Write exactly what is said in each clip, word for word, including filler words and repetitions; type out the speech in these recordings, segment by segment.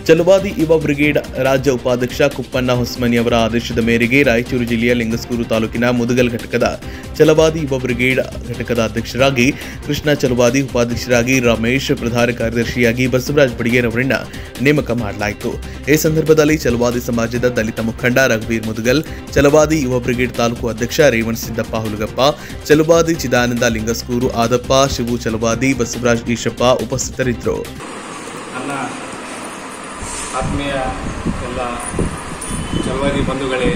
ಛಲವಾದಿ ಯುವ ಬ್ರಿಗೇಡ್ ರಾಜ್ಯ ಉಪಾಧ್ಯಕ್ಷ ಕುಪ್ಪಣ್ಣ ಹೊಸ್ಮನಿಯವರ ಆದೇಶದ ಮೇರೆಗೆ ರಾಯಚೂರು ಜಿಲ್ಲೆಯ ಲಿಂಗಸ್ಗೂರು ತಾಲೂಕಿನ ಮುದಗಲ್ ಘಟಕದ ಛಲವಾದಿ ಯುವ ಬ್ರಿಗೇಡ್ ಘಟಕದ ಅಧ್ಯಕ್ಷರಾಗಿ ಕೃಷ್ಣ ಛಲವಾದಿ, ಉಪಾಧ್ಯಕ್ಷರಾಗಿ ರಮೇಶ್, ಪ್ರಧಾನ ಕಾರ್ಯದರ್ಶಿಯಾಗಿ ಬಸವರಾಜ್ ಬಡಿಗೇರವರನ್ನ ನೇಮಕ ಮಾಡಲಾಯಿತು. ಈ ಸಂದರ್ಭದಲ್ಲಿ ಛಲವಾದಿ ಸಮಾಜದ ದಲಿತ ಮುಖಂಡ ರಘುವೀರ್ ಮುದಗಲ್, ಛಲವಾದಿ ಯುವ ಬ್ರಿಗೇಡ್ ತಾಲೂಕು ಅಧ್ಯಕ್ಷ ರೇವಣ್ ಸಿದ್ದಪ್ಪ ಹುಲಗಪ್ಪ, ಛಲವಾದಿ ಚಿದಾನಂದ ಲಿಂಗಸ್ಗೂರು ಆದಪ್ಪ, ಶಿವು ಛಲವಾದಿ, ಬಸವರಾಜ್ ಈಶಪ್ಪ ಉಪಸ್ಥಿತರಿದ್ದರು. ಆತ್ಮೀಯ ಎಲ್ಲ ಛಲವಾದಿ ಬಂಧುಗಳೇ,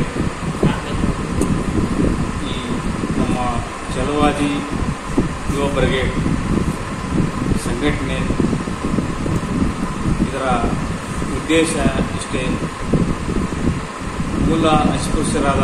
ಈ ನಮ್ಮ ಛಲವಾದಿ ಯುವ ಬ್ರಿಗೇಡ್ ಸಂಘಟನೆ ಇದರ ಉದ್ದೇಶ ಇಷ್ಟೇ. ಮೂಲ ಅಸ್ಪೃಶ್ಯರಾದ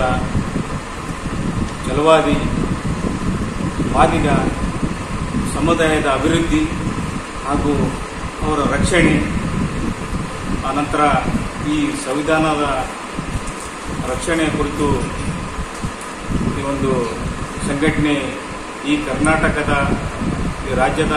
ಛಲವಾದಿ ಮಾದಿಗ ಸಮುದಾಯದ ಅಭಿವೃದ್ಧಿ ಹಾಗೂ ಅವರ ರಕ್ಷಣೆ, ಆನಂತರ ಈ ಸಂವಿಧಾನದ ರಕ್ಷಣೆ ಕುರಿತು ಈ ಒಂದು ಸಂಘಟನೆ ಈ ಕರ್ನಾಟಕದ ಈ ರಾಜ್ಯದ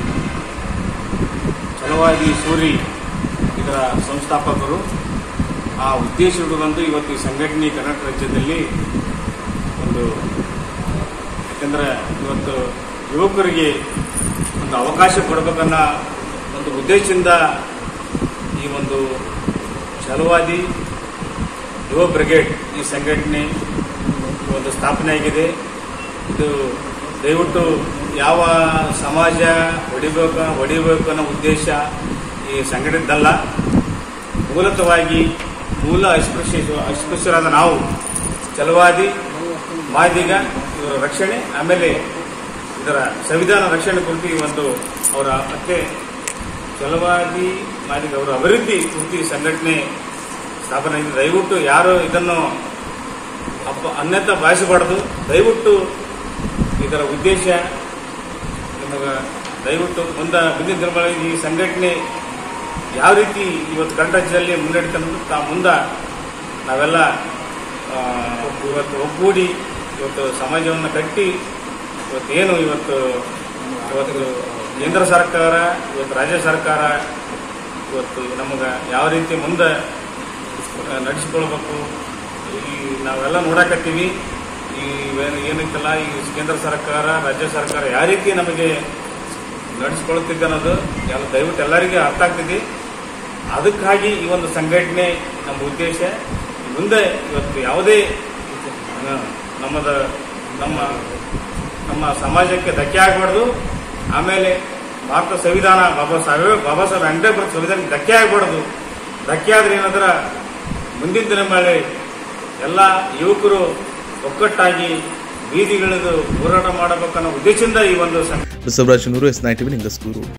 ಛಲವಾದಿ ಸೂರಿ ಇದರ ಸಂಸ್ಥಾಪಕರು. ಆ ಉದ್ದೇಶಗಳು ಇವತ್ತು ಈ ಸಂಘಟನೆ ಕರ್ನಾಟಕ ರಾಜ್ಯದಲ್ಲಿ ಒಂದು, ಯಾಕೆಂದರೆ ಇವತ್ತು ಯುವಕರಿಗೆ ಒಂದು ಅವಕಾಶ ಕೊಡಬೇಕನ್ನೋ ಒಂದು ಉದ್ದೇಶದಿಂದ ಈ ಒಂದು ಛಲವಾದಿ ಯುವ ಬ್ರಿಗೇಡ್ ಈ ಸಂಘಟನೆ ಒಂದು ಸ್ಥಾಪನೆ ಆಗಿದೆ. ಇದು ದಯವಿಟ್ಟು ಯಾವ ಸಮಾಜ ಹೊಡಿಬೇಕು ಹೊಡಿಬೇಕು ಅನ್ನೋ ಉದ್ದೇಶ ಈ ಸಂಘಟನೆದಲ್ಲ. ಮೂಲತಃವಾಗಿ ಮೂಲ ಅಸ್ಪೃಶ್ಯ ಅಸ್ಪೃಶ್ಯರಾದ ನಾವು ಛಲವಾದಿ ಮಾದಿಗ ಇವರ ರಕ್ಷಣೆ, ಆಮೇಲೆ ಇದರ ಸಂವಿಧಾನ ರಕ್ಷಣೆ ಕುರಿತು ಈ ಒಂದು ಅವರ ಮತ್ತೆ ಛಲವಾದಿ ಮಾದಿಗ ಅವರ ಅಭಿವೃದ್ಧಿ ಕುರಿತು ಸಂಘಟನೆ ಸ್ಥಾಪನೆ ಆಗಿದೆ. ದಯವಿಟ್ಟು ಯಾರು ಇದನ್ನು ಅಪ್ಪ ಅನ್ಯತಾ ಭಾವಿಸಬಾರದು. ದಯವಿಟ್ಟು ಇದರ ಉದ್ದೇಶ ನಿಮಗೆ ದಯವಿಟ್ಟು ಮುಂದೆ ಮುಂದಿನ ದಿನಗಳಲ್ಲಿ ಈ ಸಂಘಟನೆ ಯಾವ ರೀತಿ ಇವತ್ತು ಕರ್ನಾಟಕ ರಾಜ್ಯದಲ್ಲಿ ಮುನ್ನಡೆತ ತಾ ಮುಂದೆ ನಾವೆಲ್ಲ ಇವತ್ತು ಒಗ್ಗೂಡಿ ಇವತ್ತು ಸಮಾಜವನ್ನು ಕಟ್ಟಿ ಇವತ್ತು ಏನು ಇವತ್ತು ಇವತ್ತು ಕೇಂದ್ರ ಸರ್ಕಾರ, ಇವತ್ತು ರಾಜ್ಯ ಸರ್ಕಾರ ಇವತ್ತು ನಮಗೆ ಯಾವ ರೀತಿ ಮುಂದೆ ನಡೆಸಿಕೊಳ್ಬೇಕು ಈ ನಾವೆಲ್ಲ ನೋಡಕತ್ತೀವಿ. ಈ ಏನೈತಲ್ಲ ಈ ಕೇಂದ್ರ ಸರ್ಕಾರ, ರಾಜ್ಯ ಸರ್ಕಾರ ಯಾವ ರೀತಿ ನಮಗೆ ನಡೆಸಿಕೊಳ್ತಿದ್ದೆ ಅನ್ನೋದು ಎಲ್ಲ ದಯವಿಟ್ಟು ಎಲ್ಲರಿಗೆ ಅರ್ಥ ಆಗ್ತಿದೆ. ಅದಕ್ಕಾಗಿ ಈ ಒಂದು ಸಂಘಟನೆ ನಮ್ಮ ಉದ್ದೇಶ. ಮುಂದೆ ಇವತ್ತು ಯಾವುದೇ ನಮ್ಮದ ನಮ್ಮ ನಮ್ಮ ಸಮಾಜಕ್ಕೆ ಧಕ್ಕೆ ಆಗಬಾರ್ದು. ಆಮೇಲೆ ಭಾರತ ಸಂವಿಧಾನ ಬಾಬಾ ಸಾಹೇಬ್ ಬಾಬಾ ಸಾಹೇಬ್ ಅಂಬೇಡ್ಕರ್ ಸಂವಿಧಾನಕ್ಕೆ ಧಕ್ಕೆ ಆಗಬಾರ್ದು. ಧಕ್ಕೆ ಆದ್ರೆ ಏನಾದ್ರ ಮುಂದಿನ ದಿನ ಮೇಲೆ ಎಲ್ಲ ಯುವಕರು ಒಕ್ಕಟ್ಟಾಗಿ ಬೀದಿಗಿಳಿದು ಹೋರಾಟ ಮಾಡಬೇಕನ್ನೋ ಉದ್ದೇಶದಿಂದ ಈ ಒಂದು ಬಸವರಾಜ್ ನೂರು, ಎಸ್ ನೈನ್ ಟಿವಿ ಲಿಂಗಸ್ಗೂರು.